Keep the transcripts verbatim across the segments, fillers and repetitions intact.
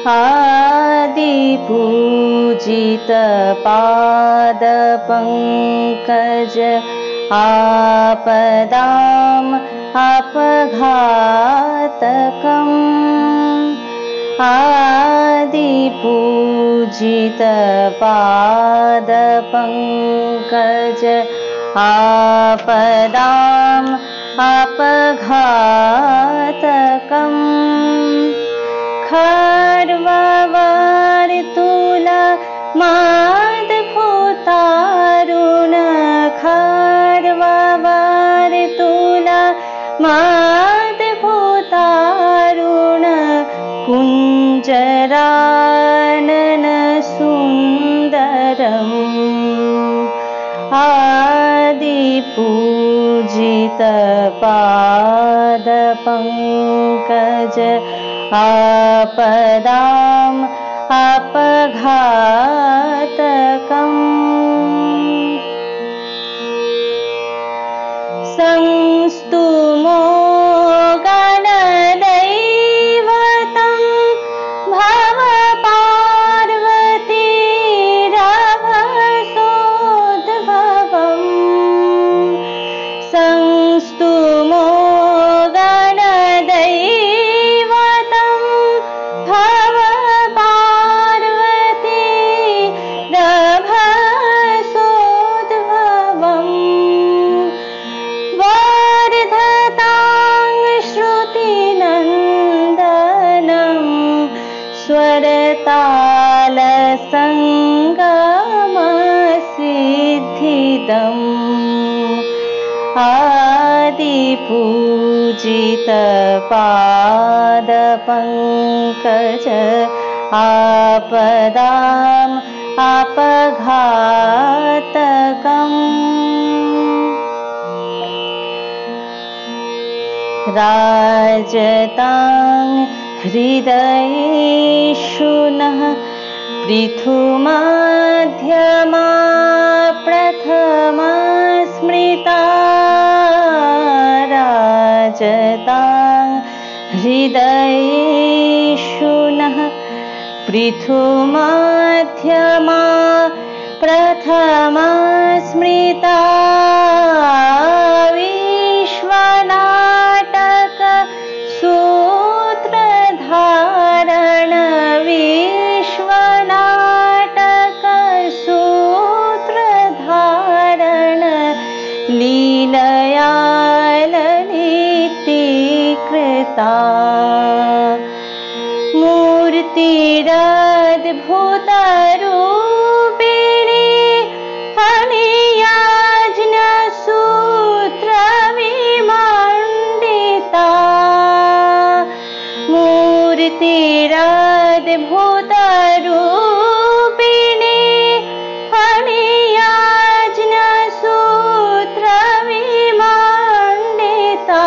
आदिपूजित पादपङ्कज आपदाम् अपघातकम् आदिपूजित पादपङ्कज आपदाम् अपघातकम् खर्ववर्तुल मादभूतारुण खर्ववर्तुल मादभूतारुण कुञ्जरानन सुन्दरम् आदिपूजित पादपङ्कज आपदाम् अपघातकम् संस्तुमो गणदैवतं भव पार्वतीरभसोद्भवम् संस्तुमो गणदैवतं भव पार्वतीरभसोद्भवम् वर्धतां श्रुतिनन्दनं स्वरतालसङ्गमसिद्धिदम् आदिपूजित पादपङ्कज आपदाम् अपघातकम् राजतां हृदयेषु नः पृथुमध्यमा प्रथमा स्मृता राजतां हृदयेषु नः पृथुमध्यमा प्रथमा स्मृता विश्वनाटक सूत्रधारण विश्वनाटक सूत्रधारण लीलया ललितीकृता मूर्तिरद्भुतरूपिणी हनियाज्ञसूत्रविमण्डिता मूर्तिरद्भुतरूपिणी हनियाज्ञसूत्रविमण्डिता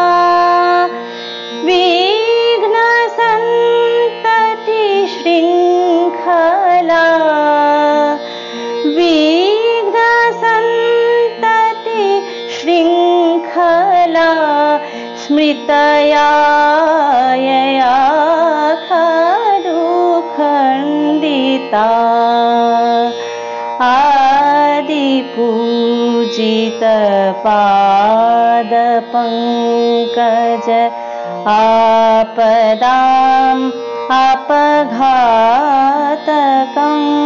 विघ्नसन्तति शृङ्खला विघ्नसन्तति शृङ्खला स्मृतया यया खलु खण्डिता आदिपूजित पादपङ्कज आपदाम् अपघातकम्